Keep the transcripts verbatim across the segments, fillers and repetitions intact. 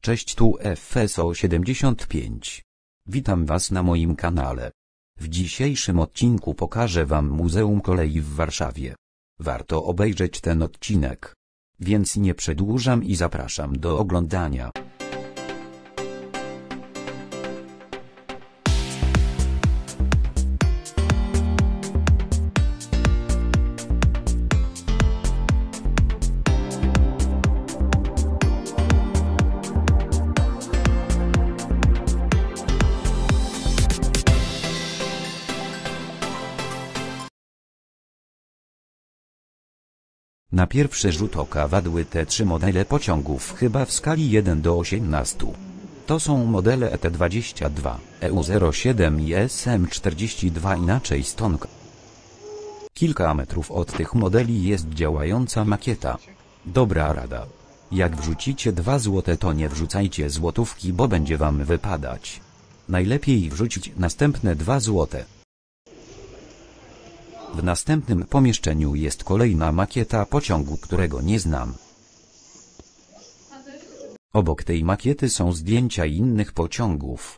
Cześć, tu F S O siedemdziesiąt pięć. Witam Was na moim kanale. W dzisiejszym odcinku pokażę Wam Muzeum Kolei w Warszawie. Warto obejrzeć ten odcinek. Więc nie przedłużam i zapraszam do oglądania. Na pierwszy rzut oka wadły te trzy modele pociągów chyba w skali jeden do osiemnastu. To są modele E T dwadzieścia dwa, E U zero siedem i S M czterdzieści dwa, inaczej Stonka. Kilka metrów od tych modeli jest działająca makieta. Dobra rada. Jak wrzucicie dwa złote, to nie wrzucajcie złotówki, bo będzie wam wypadać. Najlepiej wrzucić następne dwa złote. W następnym pomieszczeniu jest kolejna makieta pociągu, którego nie znam. Obok tej makiety są zdjęcia innych pociągów.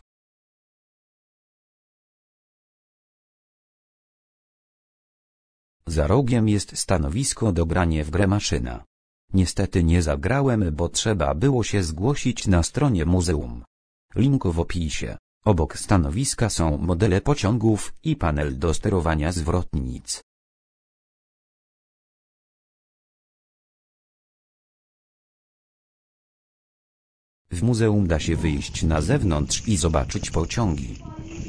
Za rogiem jest stanowisko do grania w grę maszyna. Niestety nie zagrałem, bo trzeba było się zgłosić na stronie muzeum. Link w opisie. Obok stanowiska są modele pociągów i panel do sterowania zwrotnic. W muzeum da się wyjść na zewnątrz i zobaczyć pociągi.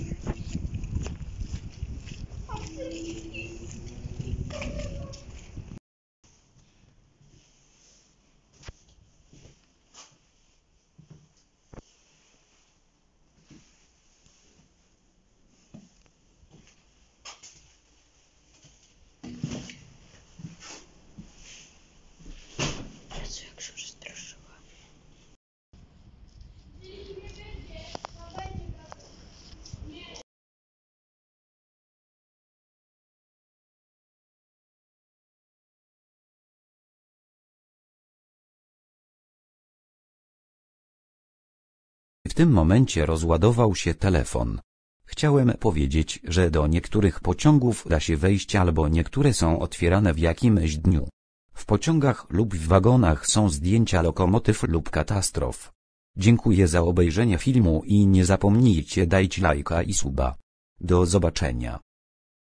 W tym momencie rozładował się telefon. Chciałem powiedzieć, że do niektórych pociągów da się wejść, albo niektóre są otwierane w jakimś dniu. W pociągach lub w wagonach są zdjęcia lokomotyw lub katastrof. Dziękuję za obejrzenie filmu i nie zapomnijcie dajcie lajka i suba. Do zobaczenia.